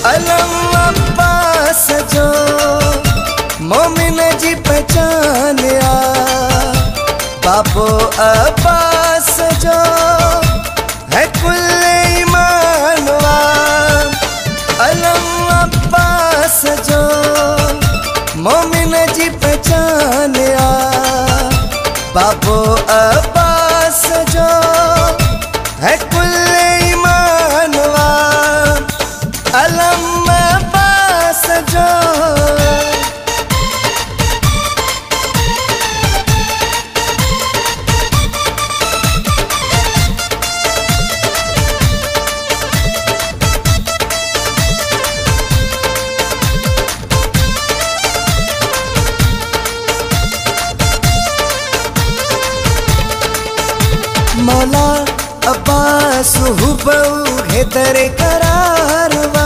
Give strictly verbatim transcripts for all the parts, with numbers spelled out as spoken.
अलम अब्बास जो मोमिन जी पहचान आ, बाबो अब्बास जो है कुल ईमानवा। अलम अब्बास जो मोमिन जी पहचान आ, बाबो अब्बास जो है कुल ईमानवा। अलम अब्बास जो मौला अब्बास हुबऊ है दरे करारवा।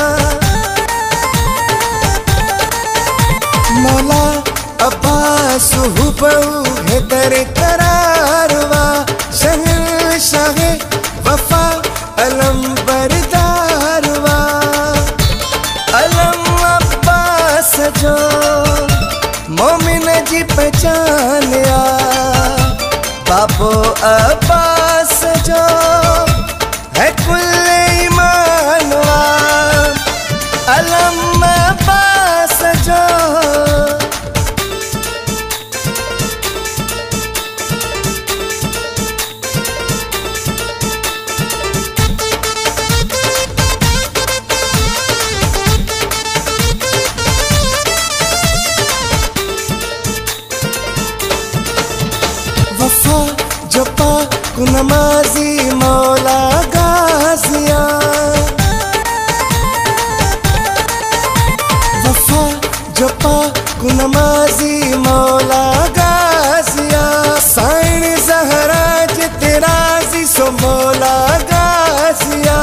मौला अब्बास हुबऊ है दरे करारवा। शहर शाहे वफा अलम बरदारवा। अलम अब्बास जो मोमिन जी पहचान आ, बाबो अब्बास जो है कुल ईमानवा। अलम अब्बास जो वफा जो पाक नमाजी मौला गाजिया। वफा जो पाक नमाजी मौला गाजिया। साइन जहरा जितराजी सो मौला गाजिया।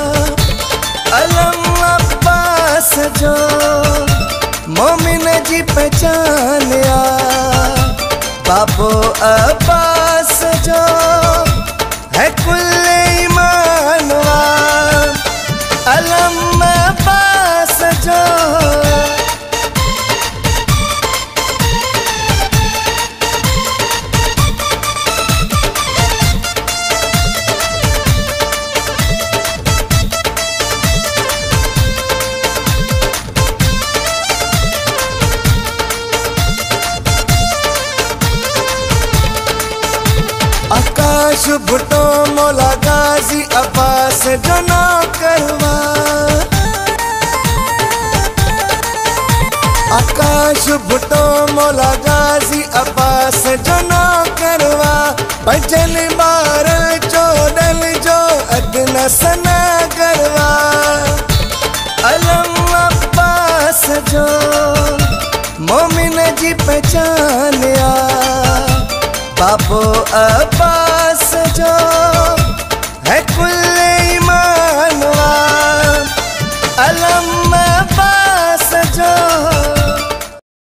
अलम अब्बास जो मोमिन जी पहचान आ, बाबो अब्बास जो है कुल ईमानवा। अलम अब्बास जो आकाश भुट्टो मौला गाजी अब्बास जो नौकरवा। आकाश भुट्टो मौला गाजी अब्बास जो नौकरवा। पंचल बार चोडल जो अदना सना करवा। अलम अब्बास जो मोमिन जी पहचान आ, बाबो अब्बास